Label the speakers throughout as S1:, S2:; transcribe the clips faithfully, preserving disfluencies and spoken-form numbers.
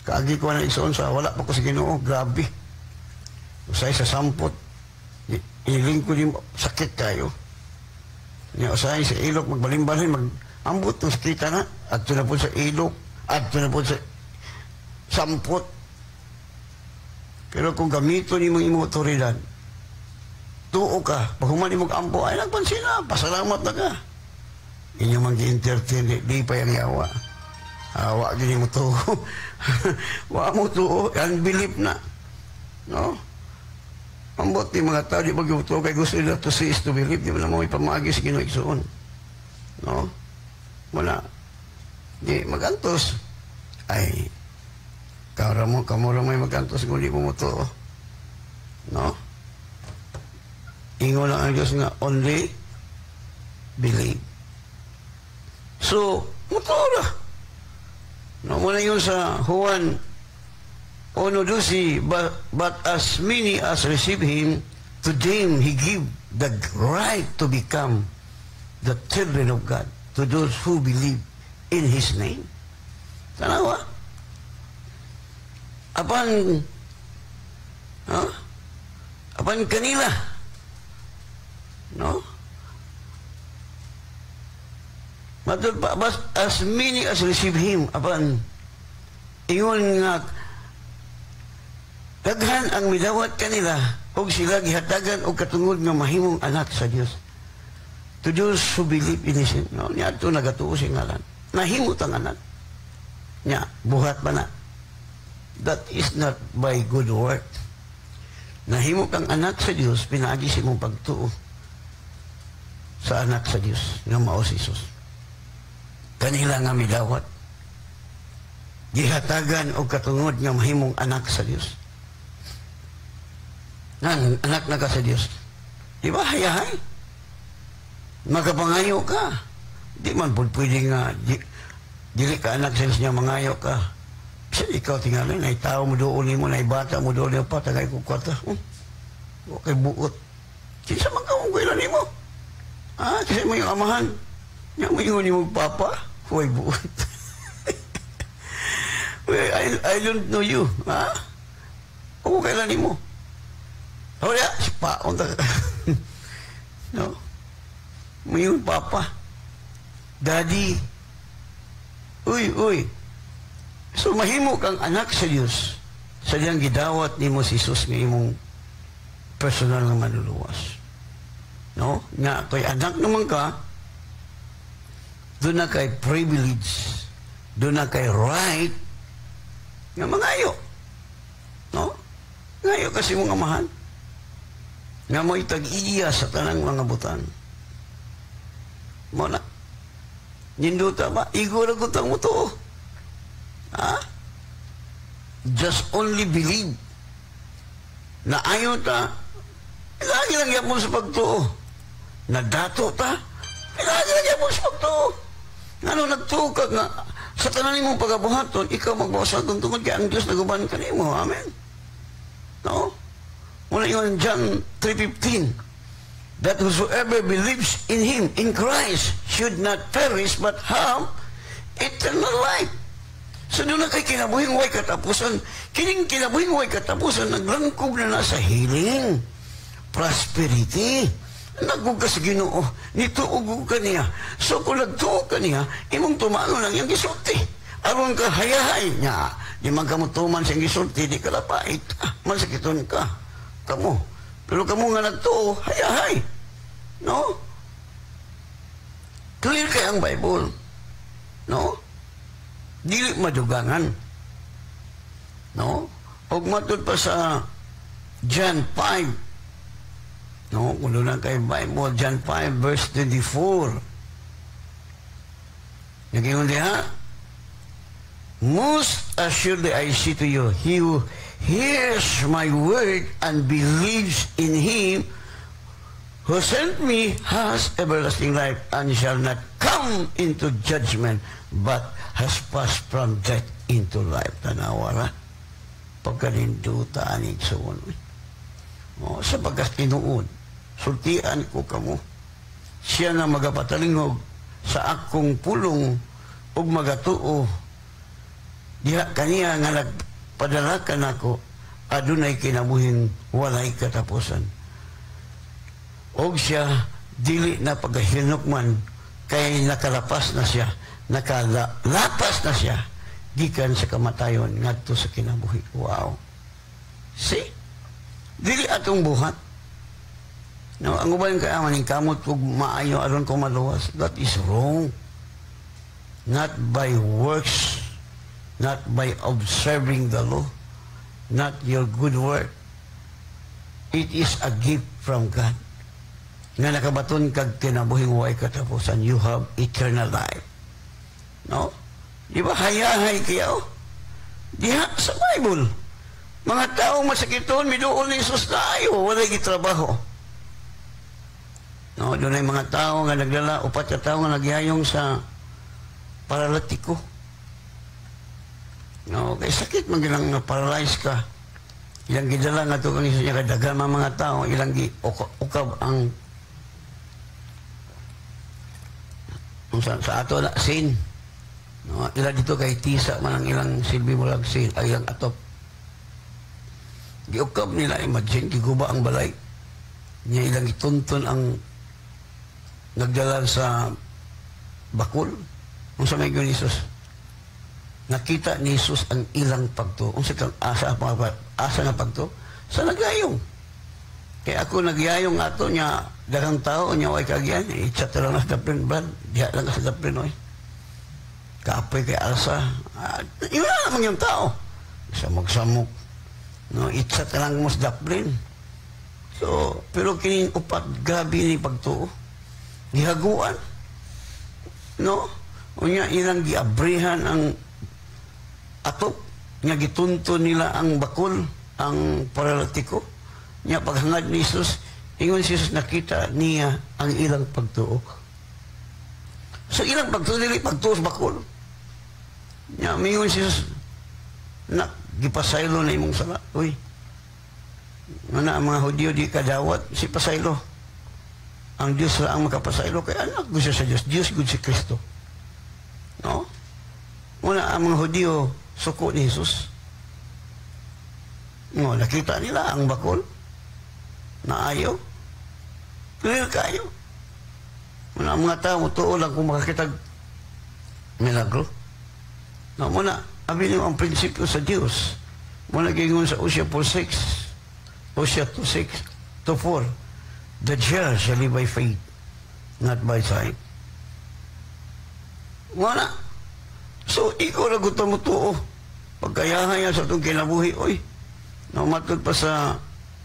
S1: Kaagi ko na igsoon sa wala pa ko sa Ginoo, grabe. Usay sa sampot. Iling ko din sakit kayo. Niya usay sa ilok magbalimbalhin mag-ambot ng sakita na. Adto na po sa ilok, adto na po sa sampot. Pero kung gamito ni mong imong otoridad, tuo ka, pag humani mong ampo, ay nagpansin na, pasalamat na ka. Inyo mang gi-entertain, di, di pa yung yawa. Awa, gini mo tuo. Wa mo tuo, unbelief na. No? Ambot ni mga tao, di ba gawto, kay gusto nila to see is to believe, di ba na mo ipamagi sa Ginoo igsoon. No? Wala. Di, magantos. Ay, kara mo, kamura may magantos kung di mo mo tuo. No? Ingo lang ang Diyos nga, only believe. So, mutuo na. No, muna yun sa Juan one twelve, but, but as many as receive Him, to them He give the right to become the children of God, to those who believe in His name. Tanawa? Apan, huh? Apan kanila, no? Matud pa, but as many as receive Him, apan, ingon nga, daghan ang midawat kanila, o sila gihatagan o katungod nga mahimong anak sa Dios. To those who believe in His name, no? Niya ito nagatuo si ngalan. Nahimot ang anak. Niya, buhat ba na? That is not by good work. Nahimok ang anak sa Diyos, pinaagi si mong pagtuo sa anak sa Diyos, nga mao si Jesus. Kanila nga midawat. Gihatagan o katungod nga mahimong anak sa Diyos. Nan, anak na ka sa Diyos. Di ba, hayahay? Magapangayo ka. Di man po pwede nga, di, dili ka anak sa Diyos niya, mangayo ka. Kasi ikaw tingalin, ay tao mo doon mo, ay bata mo doon mo pa, tagay ko kwarta. Hmm? Okay, buot. Kinsa man ka mong kailan mo? Ah, kasi mo yung amahan. Yang mo yung ni mo papa, huwag buot. I, I don't know you. Ha? Kung kailan mo? Oh, ya, sipaon ta. No? Mo yung papa. Daddy. Uy, uy. So, mahimo kang anak sa Diyos. Sa diyang gidawat ni mo si Jesus ng imong personal na manluluwas. No? Nga, kay anak naman ka, doon na kay privilege, doon na kay right, nga mangayo. No? Ngayo kasi mong amahan. Nga mo itag-iya sa tanang mga butan. Mo na. Ninduta ba? Igo na kutang mo to. Ha? Just only believe na ayaw ta, lagi lang yapon sa pagtuo. Na dato ta, lagi lang yapon sa pagtuo. Ano, nagtuo ka nga, sa tanan mong pagabuhaton, ikaw magbawasagon tungod kaya ang Diyos naguban ka nimo. Amen? No? Muna yun, John three fifteen, that whosoever believes in Him, in Christ, should not perish but have eternal life. So doon na kay kinabuhing way katapusan, kining kinabuhing way katapusan, naglangkob na na sa healing, prosperity, nagug ka sa Ginoo, nituugog ka niya. So kung nagtuog ka niya, imong tumano lang yung gisulti. Aron ka hayahay niya, di man ka mo tuman sa gisulti, di ka lapait, ah, masakiton ka. Kamu. Pero kamu nga nagtuo, hayahay. No? Clear kay ang Bible. No? Dili madugangan. No? Og matod pa sa John five. No? Kung doon kay Bible, John five verse twenty-four. Naging diha, most assuredly I say to you, he who hears my word and believes in Him who sent me has everlasting life and shall not come into judgment but has passed from death into life. Tanawara. Pagkaninduta aning suon. O, sa pagkatinuod, sultian ko kamo. Siya na magapatalingog sa akong pulong ug magatuo Diha kaniya nga nagpadala ka nako, adunay kinabuhing walay katapusan. Og siya, dili na paghinukman, kay nakalapas na siya, nakalapas na siya, gikan sa kamatayon, ngadto sa kinabuhi. Wow. See? Dili atong buhat. No, ang uban kay amaning kamot kog maayo aron ko maluwas. That is wrong. Not by works, not by observing the law, not your good work. It is a gift from God. Nga nakabaton kag kinabuhing way katapusan, you have eternal life. No? Di ba hayahay kaya oh? Diha sa Bible. Mga taong masakiton, miduol ni Jesus na ayo, wala gitrabaho. No, doon ay mga tao nga naglala, upat ka tao nga nagyayong sa paralatiko. No, kay sakit man gilang na paralyze ka. Ilang gidala nga ito kang isa niya kadagan mga tao, ilang gi ukab ang sa, sa ato na sin. No, ilang dito kay tisa man ang ilang silbi mo lang sin, ay ilang atop. Giukab nila, imagine, giguba ang balay. Niya ilang ituntun ang nagdala sa bakul. Kung sa may ni Jesus, nakita ni Jesus ang ilang pagto. Kung sa kang asa, asa nga pagto, sa nagyayong. Kaya ako nagyayong ato niya, dagang tao niya, ay kagyan, i-chat lang na sa daplin, brad. Diya lang ka sa daplin, oy. Kapoy kay asa. Uh, yun na naman yung tao. Isa magsamok. No, i-chat lang mo sa daplin. So, pero kining upat gabi ni pagtuo. Gihaguan. No? Unya ilang giabrihan ang atop. Nga gitunto nila ang bakul, ang paralatiko. Nya paghangad ni Jesus, ingon si Jesus nakita niya ang ilang pagtuo. So ilang pagtuo, dili pagtuo sa bakul. Nya mingon si Jesus, nak, gipasaylo na imong sala. Uy, mana ang mga Hudyo di kadawat, si pasaylo. Ang Diyos lang ang makapasaylo, kaya anak gusto sa Diyos. Diyos good si Kristo. No? Muna ang mga Hudyo, suko ni Jesus. No, nakita nila ang bakol na ayaw. Clear kayo. Muna ang mga tao, tuo lang kung makakita milagro. No, muna, abinin mo ang prinsipyo sa Diyos. Muna gingon sa Osea four six, Osea two six, two four, the just shall live by faith, not by sight. Wala. So, ikaw na gusto mo tuo. Pagkayahan yan sa itong kinabuhi, oy, namatod pa sa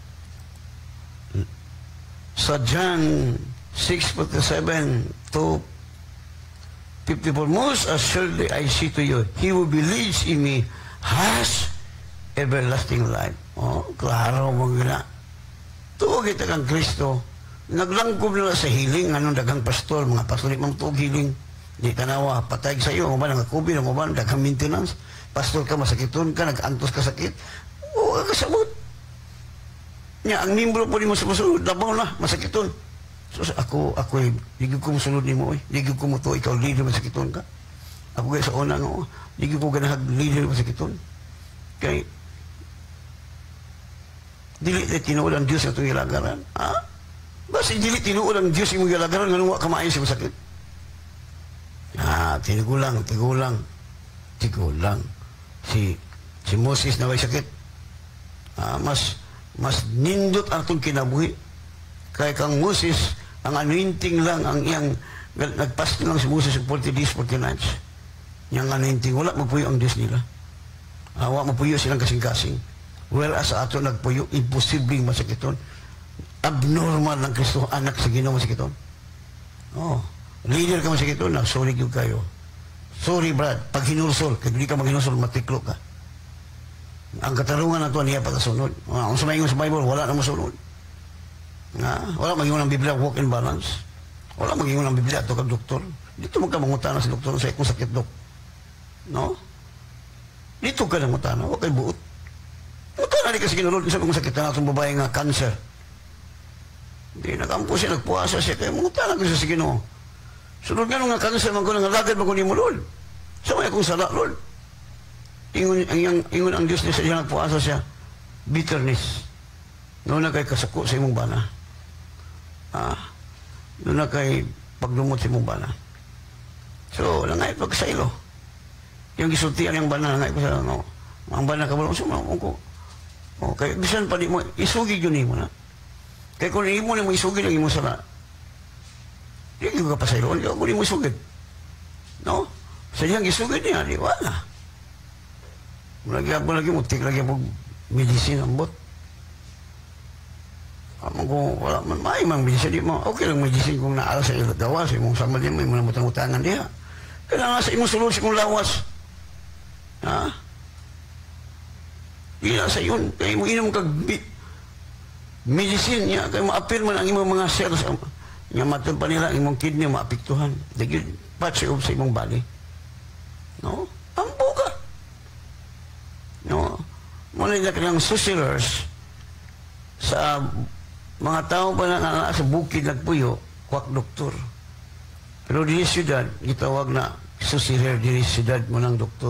S1: sa John six fifty-seven to fifty-four, most assuredly I say to you, he who believes in me has everlasting life. Oh, klaro mo gina. Tuo kita kang Kristo. Naglangkob nila sa hiling, anong dagang pastor, mga pastor, mang tuog hiling. Di tanawa, patay sa iyo, mga nangakubi, mga dagang maintenance. Pastor ka, masakiton ka, nag-antos ka sakit. Oo, kasabot. Nya, ang membro po ni mo sa masunod, labaw na, masakiton. So, ako, ako, digig ko masunod ni mo, eh. Digig ko mo to, ikaw leader, masakiton ka. Ako kaya sa una, no, digig ko ganahag leader, masakiton. Kaya, dili na tinuod ang Diyos itong ilagaran. Ha? Basta dili tinuod ang Diyos yung ilagaran, nga nung kamain siya masakit. Ah, tigulang, tigulang, tigulang. Si, si Moses na may sakit. Ah, mas, mas nindot ang itong kinabuhi. Kaya kang Moses, ang anointing lang, ang iyang, nagpasto lang si Moses ng forty days, forty nights. Yang anointing, wala mapuyo ang Diyos nila. Ah, wala mapuyo silang kasing-kasing. Whereas sa ato nagpuyo, imposibleng masakiton. Abnormal ng Kristo, anak sa Ginoo masakiton. Oh, leader ka masakiton, na sorry yung kayo. Sorry, Brad, pag hinursol, kaya hindi ka maghinursol, matiklo ka. Ang katarungan na ito, niya pagkasunod. Uh, kung sumayin sa Bible, wala na masunod. Nga, wala mag-ingon ng Biblia, walk in balance. Wala mag-ingon ng Biblia, ito kag doktor. Dito magkamangutana sa doktor sa ikong sakit, dok. No? Dito ka na mutana, huwag kayo buot. Mutana di kasi kinulod, isa kong sakit na itong babae nga, cancer. Hindi, nakampo siya, nagpuasa siya, kaya mutana ko siya sa Ginoo. Sunod nga nung nga cancer, man ko nang alagad, man ko ni mo, Lord. Sa may akong sala, Lord. ingon, ingon, ingon ang Diyos niya sa iyang nagpuasa siya, bitterness. Noon na kay kasuko sa imong bana. Ah, noon na kay paglumot sa imong bana. So, langay pagkasaylo. Yung gisultian yung bana, langay ko sa, no, ang bana ka ba, so, ko, oh, kaya bisan pa di mo, isugid yun mo na. Kaya kung hindi mo na mo isugid, lang mo sana, hindi ko kapasaylo, hindi ko mo isugid. No? Sa iyang isugid niya, di wala. Lagi ako lagi mo, tik lagi mo, medicine ang bot. Amang ko, wala man, may mang medicine, di mo, okay lang medicine kung naala sa ilo gawas, imong sama din mo, imong namutang-utangan diha. Kailangan sa imong sulod, sa imong lawas. Ha? Di na sa yun, kaya mo inom kag medicine niya, kaya ma-appeal man ang imong mga cells, nga matun pa nila, imong kidney, maapiktuhan. Dahil patch of sa imong body. No? Ampo ka. No? Muna na kanilang susurers sa mga tao pa na nga sa bukid nagpuyo, kwak doktor. Pero di siyudad, gitawag na susurer, di siyudad mo ng doktor.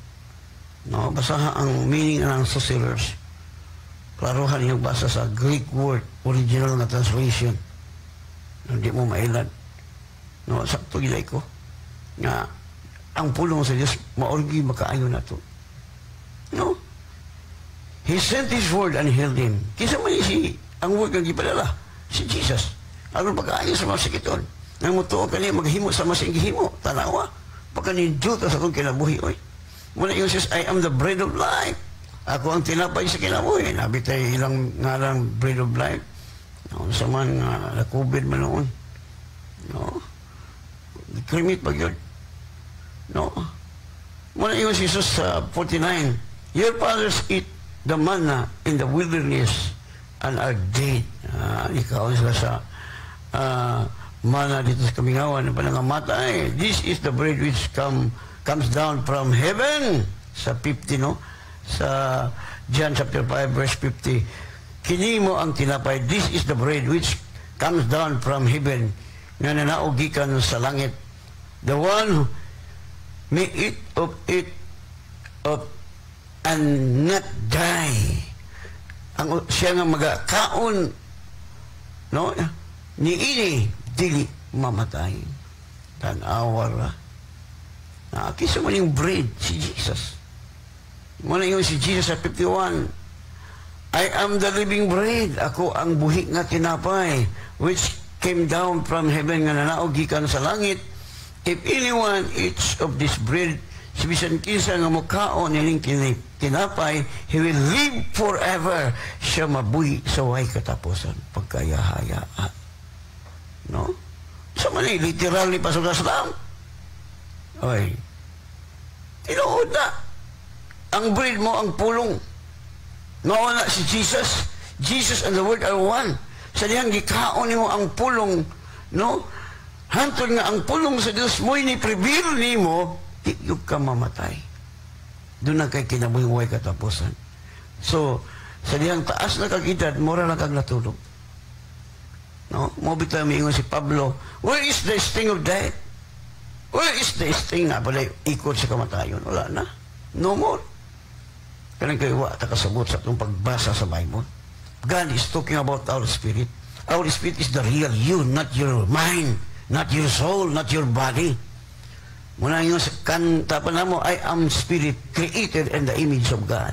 S1: No? Basta ang meaning ng susurers. Klarohan yung basa sa Greek word, original na translation. Hindi mo mailad. No? Sakto gilay ko. Nga, ang pulong sa Diyos, maorgi makaayo na to. No? He sent His word and healed him. Kisa man si, ang word ng gipadala, si Jesus. Aron pagkaayo sa mga sikiton. Nang mutuo ka niya, maghimo sa masing gihimo. Tanawa. Pagkaninduta sa kong kinabuhi. Oy. Muna yung says, I am the bread of life. Ako ang tinapay sa kinabuhi. Nabitay ilang ngalang bread of life. No, sa man uh, na-COVID man noon. No? Krimit pag yun. No? Muna yung si Jesus sa uh, forty-nine. Your fathers eat the manna in the wilderness and are dead. Uh, ikaw sila sa uh, manna dito sa kamingawan na panangamatay. This is the bread which come, comes down from heaven. Sa fifty, no? Sa John chapter five, verse fifty. Kini mo ang tinapay. This is the bread which comes down from heaven nga nanaugikan sa langit. The one who may eat of it of and not die. Ang siya nga magakaon, no? Ni ini dili mamatay. Tanawara. Nakakisa mo yung bread, si Jesus. Muna yung si Jesus sa fifty-one. I am the living bread. Ako ang buhi nga tinapay, which came down from heaven nga nanaugikan sa langit. If anyone eats of this bread, si bisan kinsa nga mukaon nining tinapay, he will live forever. Siya mabuhi sa way katapusan. Pagkayahayaan. No? Sa man literal ni Pastor Caslam. Oy. Tinuod na. Ang bread mo, ang pulong. Nawala si Jesus. Jesus and the Word are one. Sa diyang gikaon mo ang pulong, no? Hantod nga ang pulong sa Diyos mo'y ni-prevail ni mo, iyog ka mamatay. Doon na kay kinabuhi katapusan. So, sa diyang taas na kag-edad, mura na kag natulog. No? Mobita may ingon si Pablo, where is the sting of death? Where is the sting nga? Balay, ikot sa kamatayon. Wala na. No more. Kanang kayo wa, takasabot sa itong pagbasa sa Bible. God is talking about our spirit. Our spirit is the real you, not your mind, not your soul, not your body. Muna yung kanta pa na mo, I am spirit, created in the image of God.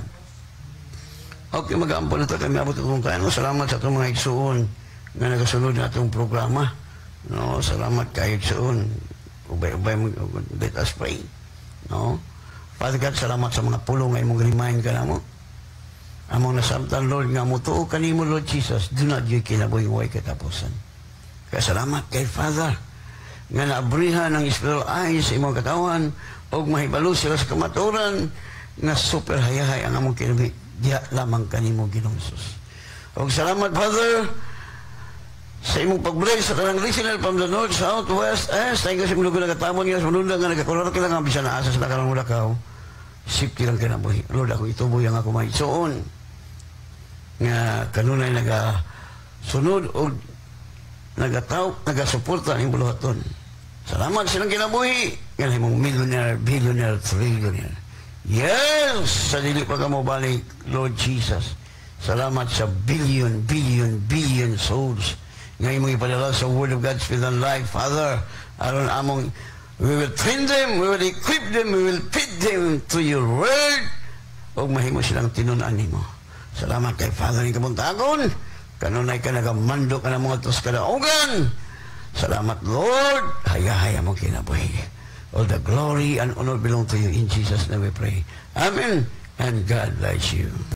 S1: Okay, mag-aampo na ito kami abot itong tayo. Salamat sa itong mga igsuon na nagasunod na itong programa. No, salamat kayo igsuon. Ubay-ubay mo, let us pray. No? Father God, salamat sa mga pulong nga imong remind ka na mo. Among nasamtan, Lord, nga mo tuo ka ni mo, Lord Jesus, do not yung kinabuhi-way katapusan. Kaya salamat kay Father, nga naabrihan ng spiritual eyes sa imong katawan, o mahibalo sila sa kamaturan, nga super hayahay ang among kinabuhi. Diya lamang ka ni mo, Ginoong Jesus. O salamat, Father, sa imong pag-break sa tanang listener from the north, south, west, east, tayo kasi mga nagatamon nga sa manunda nga nagkakularo kailang ang bisa na asa sa nakarang mulakaw. Safety lang kinabuhi. Lord, ako ituboy ang ako maitsoon nga kanunay nagasunod o nagataw, nagasuporta ng buluhaton. Salamat silang kinabuhi. Yan ay mong millionaire, billionaire, trillionaire. Yes! Sa dili pa ka mo balik, Lord Jesus. Salamat sa billion, billion, billion souls. Ngayon mong ipadala sa Word of God, Spirit and Life. Father, aron among, we will train them, we will equip them, we will feed them to your Word. O mahimo silang tinunan nimo. Salamat kay Father ng kabuntagon. Kanunay ka nagamando ka ng mga tos kadaugan. Salamat, Lord. Haya-haya mo kinabuhi. All the glory and honor belong to you. In Jesus' name we pray. Amen. And God bless you.